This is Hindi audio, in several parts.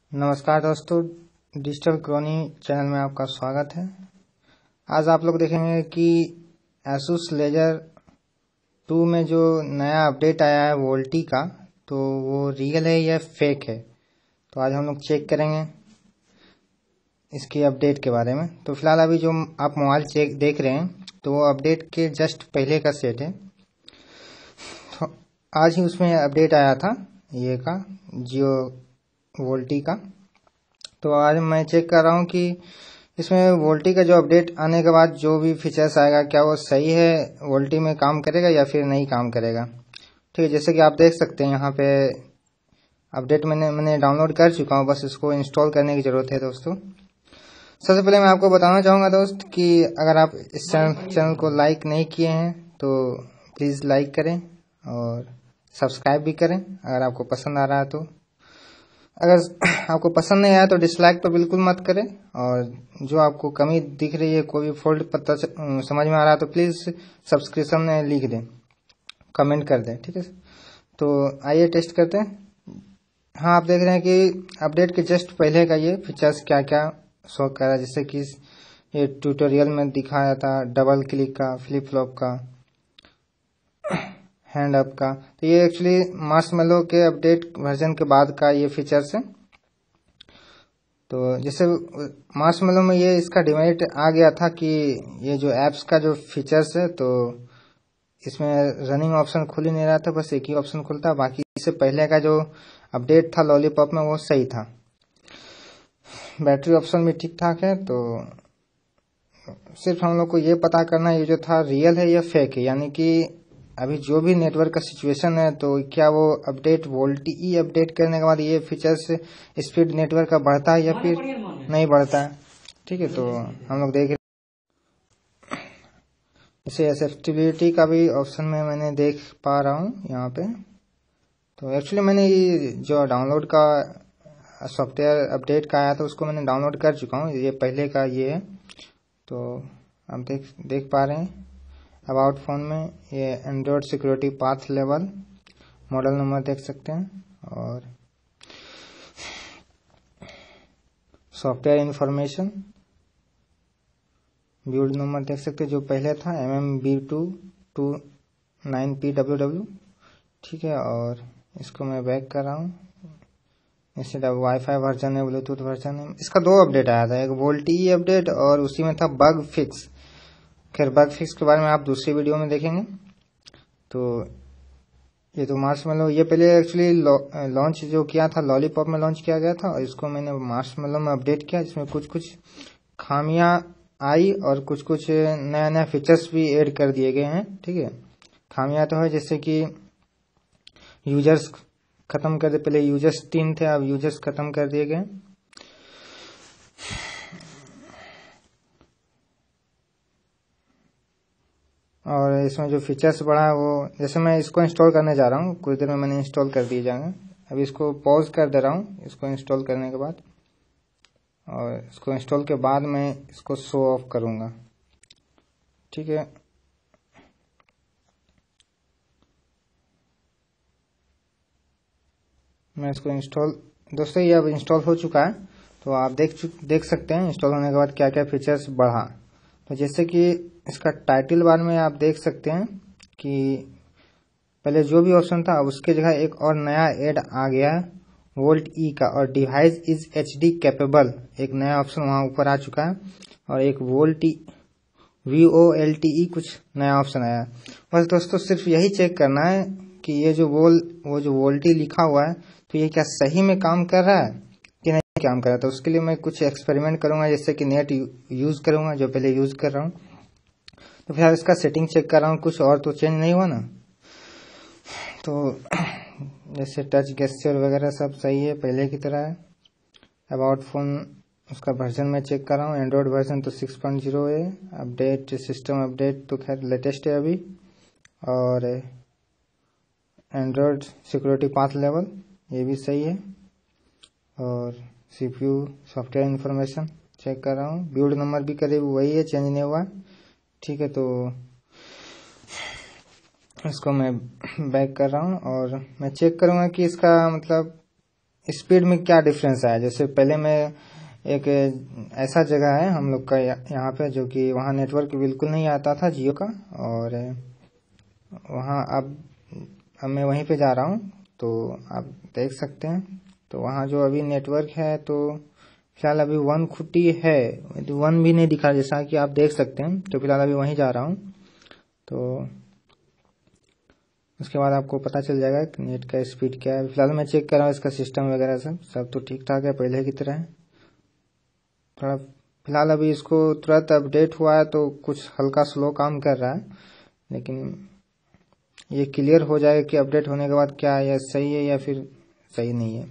नमस्कार दोस्तों, डिजिटल क्रॉनी चैनल में आपका स्वागत है। आज आप लोग देखेंगे कि Asus Leisure 2 में जो नया अपडेट आया है वोल्टी का, तो वो रियल है या फेक है। तो आज हम लोग चेक करेंगे इसकी अपडेट के बारे में। तो फिलहाल अभी जो आप मोबाइल चेक देख रहे हैं तो वो अपडेट के जस्ट पहले का सेट है। तो आज ही उसमें अपडेट आया था ये का जियो वोल्टी का। तो आज मैं चेक कर रहा हूँ कि इसमें वोल्टी का जो अपडेट आने के बाद जो भी फीचर्स आएगा क्या वो सही है, वोल्टी में काम करेगा या फिर नहीं काम करेगा। ठीक है, जैसे कि आप देख सकते हैं यहाँ पे अपडेट मैंने डाउनलोड कर चुका हूँ, बस इसको इंस्टॉल करने की ज़रूरत है दोस्तों। सबसे पहले मैं आपको बताना चाहूँगा दोस्त कि अगर आप इस चैनल को लाइक नहीं किए हैं तो प्लीज़ लाइक करें और सब्सक्राइब भी करें अगर आपको पसंद आ रहा है। तो अगर आपको पसंद नहीं आया तो डिसलाइक तो बिल्कुल मत करें, और जो आपको कमी दिख रही है, कोई भी फॉल्ट पता समझ में आ रहा है तो प्लीज़ सब्सक्रिप्शन में लिख दें, कमेंट कर दें। ठीक है, तो आइए टेस्ट करते हैं। हाँ, आप देख रहे हैं कि अपडेट के जस्ट पहले का ये फीचर्स क्या क्या शो कर रहा है। जैसे कि ये ट्यूटोरियल में दिखाया था डबल क्लिक का, फ्लिप फ्लॉप का, हैंड अप का। तो ये एक्चुअली मार्शमैलो के अपडेट वर्जन के बाद का ये फीचर्स है। तो जैसे मार्शमैलो में ये इसका डिमेरिट आ गया था कि ये जो ऐप्स का जो फीचर्स है तो इसमें रनिंग ऑप्शन खुल ही नहीं रहा था, बस एक ही ऑप्शन खुलता। बाकी इससे पहले का जो अपडेट था लॉलीपॉप में वो सही था। बैटरी ऑप्शन भी ठीक ठाक है। तो सिर्फ हम लोग को ये पता करना है ये जो था रियल है या फेक है, यानी कि अभी जो भी नेटवर्क का सिचुएशन है तो क्या वो अपडेट वोल्टी अपडेट करने के बाद ये फीचर्स स्पीड नेटवर्क का बढ़ता है या फिर नहीं बढ़ता है। ठीक है, तो हम लोग देख रहे इसे एक्सेसिबिलिटी का भी ऑप्शन में मैंने देख पा रहा हूँ यहाँ पे। तो एक्चुअली मैंने ये जो डाउनलोड का सॉफ्टवेयर अपडेट का आया था उसको मैंने डाउनलोड कर चुका हूँ, ये पहले का ये है। तो आप देख पा रहे हैं अबाउट फोन में ये android security patch level model number देख सकते हैं, और सॉफ्टवेयर इंफॉर्मेशन बिल्ड नंबर देख सकते हैं जो पहले था MMB229PWW। ठीक है, और इसको मैं बैक कर रहा हूँ। इससे वाईफाई वर्जन है, ब्लूटूथ वर्जन है। इसका दो अपडेट आया था, एक वोल्टी अपडेट और उसी में था बग फिक्स। खैर बग फिक्स के बारे में आप दूसरी वीडियो में देखेंगे। तो ये तो मार्शमैलो ये पहले एक्चुअली लॉन्च जो किया था लॉलीपॉप में लॉन्च किया गया था, और इसको मैंने मार्शमैलो में अपडेट किया जिसमें कुछ कुछ खामियां आई और कुछ कुछ नया नया फीचर्स भी ऐड कर दिए गए हैं। ठीक है, खामियां तो है जैसे कि यूजर्स खत्म कर दे, पहले यूजर्स 3 थे, अब यूजर्स खत्म कर दिए गए। और इसमें जो फीचर्स बढ़ा है वो, जैसे मैं इसको इंस्टॉल करने जा रहा हूँ, कुछ देर में मैंने इंस्टॉल कर दिए जाएंगे। अभी इसको पॉज कर दे रहा हूँ इसको इंस्टॉल करने के बाद, और इसको इंस्टॉल के बाद मैं इसको शो ऑफ करूँगा। ठीक है, मैं इसको इंस्टॉल दोस्तों ये अब इंस्टॉल हो चुका है। तो आप देख सकते हैं इंस्टॉल होने के बाद क्या क्या फीचर्स बढ़ा। तो जैसे कि इसका टाइटल बार में आप देख सकते हैं कि पहले जो भी ऑप्शन था अब उसके जगह एक और नया ऐड आ गया है वोल्ट ई का, और डिवाइस इज HD कैपेबल एक नया ऑप्शन वहां ऊपर आ चुका है, और एक VOLTE कुछ नया ऑप्शन आया है। बस दोस्तों सिर्फ यही चेक करना है कि ये जो वो जो वोल्टी लिखा हुआ है तो ये क्या सही में काम कर रहा है कि नहीं काम कर रहा है। तो उसके लिए मैं कुछ एक्सपेरिमेंट करूंगा, जैसे कि नेट यूज करूंगा जो पहले यूज कर रहा हूँ। तो फिलहाल इसका सेटिंग चेक कर रहा हूँ, कुछ और तो चेंज नहीं हुआ ना। तो जैसे टच गेस्चर वगैरह सब सही है, पहले की तरह है। अबाउट फोन उसका वर्जन में चेक कर रहा हूँ, एंड्रॉयड वर्जन तो 6.0 है। अपडेट सिस्टम अपडेट तो खैर लेटेस्ट है अभी, और एंड्रॉयड सिक्योरिटी पाथ लेवल ये भी सही है, और CPU सॉफ्टवेयर इंफॉर्मेशन चेक कर रहा हूँ, बिल्ड नंबर भी करीब वही है, चेंज नहीं हुआ। ठीक है, तो इसको मैं बैक कर रहा हूँ और मैं चेक करूँगा कि इसका मतलब स्पीड में क्या डिफरेंस आया। जैसे पहले मैं एक ऐसा जगह है हम लोग का यहाँ पे, जो कि वहाँ नेटवर्क बिल्कुल नहीं आता था जियो का, और वहाँ अब मैं वहीं पे जा रहा हूँ, तो आप देख सकते हैं। तो वहाँ जो अभी नेटवर्क है, तो फिलहाल अभी 1 खुट्टी है, तो 1 भी नहीं दिखा, जैसा कि आप देख सकते हैं। तो फिलहाल अभी वहीं जा रहा हूँ, तो उसके बाद आपको पता चल जाएगा कि नेट का स्पीड क्या है। फिलहाल मैं चेक कर रहा हूँ इसका सिस्टम वगैरह सब तो ठीक ठाक है, पहले की तरह है। थोड़ा फिलहाल अभी इसको तुरंत अपडेट हुआ है, तो कुछ हल्का स्लो काम कर रहा है, लेकिन ये क्लियर हो जाएगा कि अपडेट होने के बाद क्या यह सही है या फिर सही नहीं है।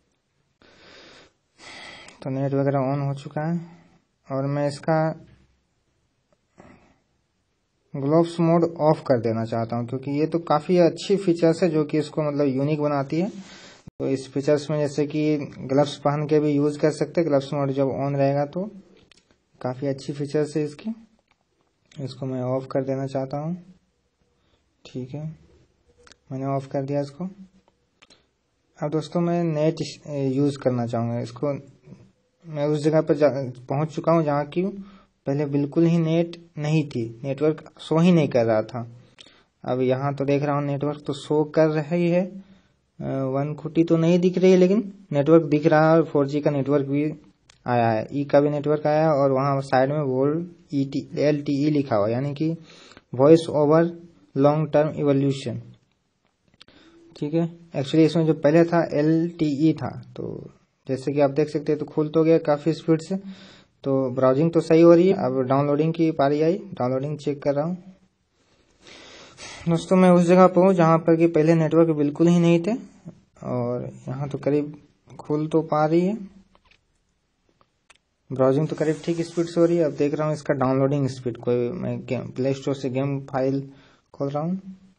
तो नेट वगैरह ऑन हो चुका है, और मैं इसका ग्लोब्स मोड ऑफ कर देना चाहता हूं, क्योंकि ये तो काफ़ी अच्छी फीचर्स है जो कि इसको मतलब यूनिक बनाती है। तो इस फीचर्स में जैसे कि ग्लव्स पहन के भी यूज़ कर सकते हैं, ग्लव्स मोड जब ऑन रहेगा, तो काफ़ी अच्छी फीचर्स है इसकी। इसको मैं ऑफ कर देना चाहता हूँ। ठीक है, मैंने ऑफ कर दिया इसको। अब दोस्तों मैं नेट यूज़ करना चाहूँगा इसको। मैं उस जगह पर पहुँच चुका हूँ जहाँ की पहले बिल्कुल ही नेट नहीं थी, नेटवर्क शो ही नहीं कर रहा था। अब यहाँ तो देख रहा हूँ नेटवर्क तो शो कर रहा ही है, 1 खुट्टी तो नहीं दिख रही है, लेकिन नेटवर्क दिख रहा है। और 4G का नेटवर्क भी आया है, ई का भी नेटवर्क आया है, और वहाँ साइड में वोल्ट LTE लिखा हुआ, यानी कि voice over long term evolution. ठीक है, एक्चुअली इसमें जो पहले था LTE था। तो जैसे कि आप देख सकते हैं, तो खुल तो गया काफ़ी स्पीड से। तो ब्राउजिंग तो सही हो रही है। अब डाउनलोडिंग की पारी आई, डाउनलोडिंग चेक कर रहा हूँ। दोस्तों मैं उस जगह पर हूँ जहाँ पर कि पहले नेटवर्क बिल्कुल ही नहीं थे, और यहाँ तो करीब खुल तो पा रही है, ब्राउजिंग तो करीब ठीक स्पीड से हो रही है। अब देख रहा हूँ इसका डाउनलोडिंग स्पीड। कोई मैं प्ले स्टोर से गेम फाइल खोल रहा हूँ,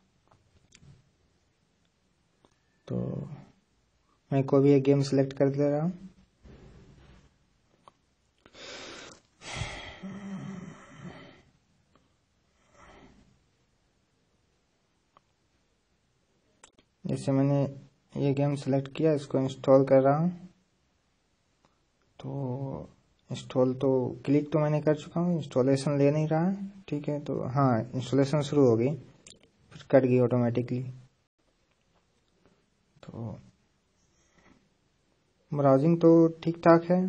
तो मैं कोई भी एक गेम सेलेक्ट कर दे रहा हूँ। जैसे मैंने ये गेम सेलेक्ट किया, इसको इंस्टॉल कर रहा हूँ। तो इंस्टॉल तो क्लिक तो मैंने कर चुका हूँ, इंस्टॉलेशन ले नहीं रहा है। ठीक है, तो हाँ इंस्टॉलेशन शुरू हो गई, फिर कट गई ऑटोमेटिकली। तो ब्राउजिंग तो ठीक ठाक है।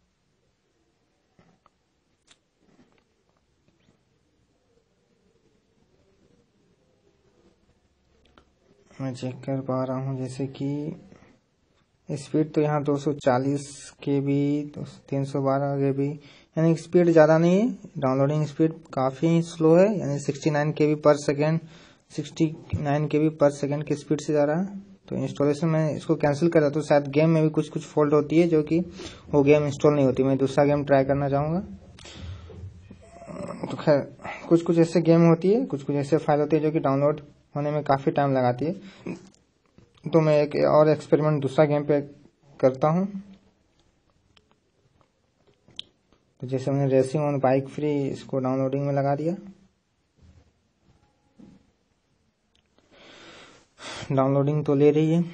मैं चेक कर पा रहा हूँ, जैसे कि स्पीड तो यहाँ 240 KB, 312 KB, यानी स्पीड ज़्यादा नहीं है। डाउनलोडिंग स्पीड काफ़ी स्लो है, यानी 69 KB per second, 69 KB per second की स्पीड से जा रहा है। तो इंस्टॉलेशन में इसको कैंसिल कर रहा, तो शायद गेम में भी कुछ फॉल्ट होती है, जो कि वो गेम इंस्टॉल नहीं होती। मैं दूसरा गेम ट्राई करना चाहूँगा। तो खैर कुछ ऐसे गेम होती है, कुछ ऐसे फाइल होती है जो कि डाउनलोड होने में काफ़ी टाइम लगाती है। तो मैं एक और एक्सपेरिमेंट दूसरा गेम पे करता हूँ। तो जैसे मैंने रेसिंग ऑन बाइक फ्री इसको डाउनलोडिंग में लगा दिया, डाउनलोडिंग तो ले रही है।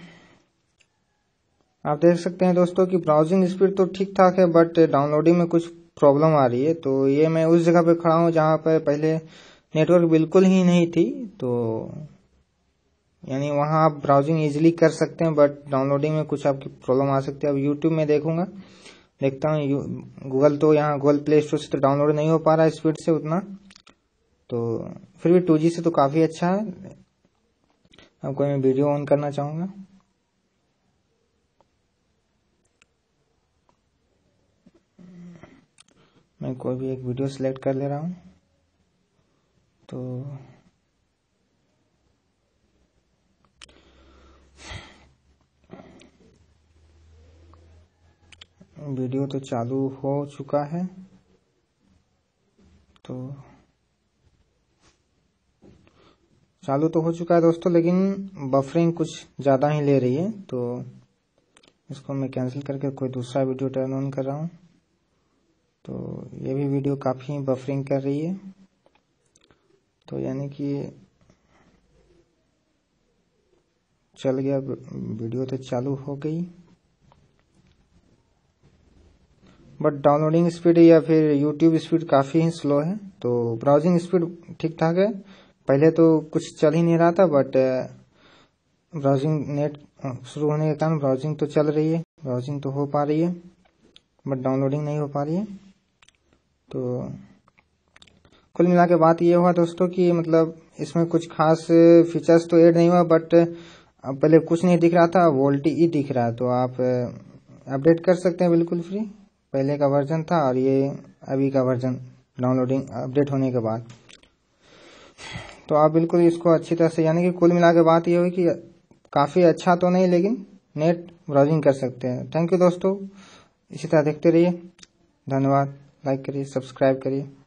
आप देख सकते हैं दोस्तों कि ब्राउजिंग स्पीड तो ठीक ठाक है, बट डाउनलोडिंग में कुछ प्रॉब्लम आ रही है। तो ये मैं उस जगह पे खड़ा हूँ जहाँ पर पहले नेटवर्क बिल्कुल ही नहीं थी। तो यानी वहाँ आप ब्राउजिंग इजीली कर सकते हैं, बट डाउनलोडिंग में कुछ आपकी प्रॉब्लम आ सकती है। अब यूट्यूब में देखता हूँ, गूगल तो यहाँ गूगल प्ले स्टोर से तो डाउनलोड नहीं हो पा रहा है स्पीड से उतना। तो फिर भी 2G से तो काफ़ी अच्छा है। अब कोई मैं वीडियो ऑन करना चाहूँगा, मैं कोई भी एक वीडियो सिलेक्ट कर ले रहा हूँ। तो वीडियो तो चालू हो चुका है। तो चालू तो हो चुका है दोस्तों, लेकिन बफरिंग कुछ ज़्यादा ही ले रही है। तो इसको मैं कैंसिल करके कोई दूसरा वीडियो टर्न ऑन कर रहा हूँ। तो ये भी वीडियो काफ़ी बफरिंग कर रही है। तो यानी कि चल गया, वीडियो तो चालू हो गई। बट डाउनलोडिंग स्पीड या फिर यूट्यूब स्पीड काफ़ी ही स्लो है। तो ब्राउजिंग स्पीड ठीक ठाक है। पहले तो कुछ चल ही नहीं रहा था, बट ब्राउजिंग नेट शुरू होने के कारण ब्राउजिंग तो चल रही है, ब्राउजिंग तो हो पा रही है, बट डाउनलोडिंग नहीं हो पा रही है। तो कुल मिला के बात ये हुआ दोस्तों कि मतलब इसमें कुछ खास फीचर्स तो ऐड नहीं हुआ, बट पहले कुछ नहीं दिख रहा था, वोल्टी ही दिख रहा है। तो आप अपडेट कर सकते हैं बिल्कुल फ्री। पहले का वर्जन था और ये अभी का वर्जन डाउनलोडिंग अपडेट होने के बाद। तो आप बिल्कुल इसको अच्छी तरह से, यानी कि कुल मिला के बात ये हुई कि काफ़ी अच्छा तो नहीं, लेकिन नेट ब्राउजिंग कर सकते हैं। थैंक यू दोस्तों, इसी तरह देखते रहिए। धन्यवाद। लाइक करिए, सब्सक्राइब करिए।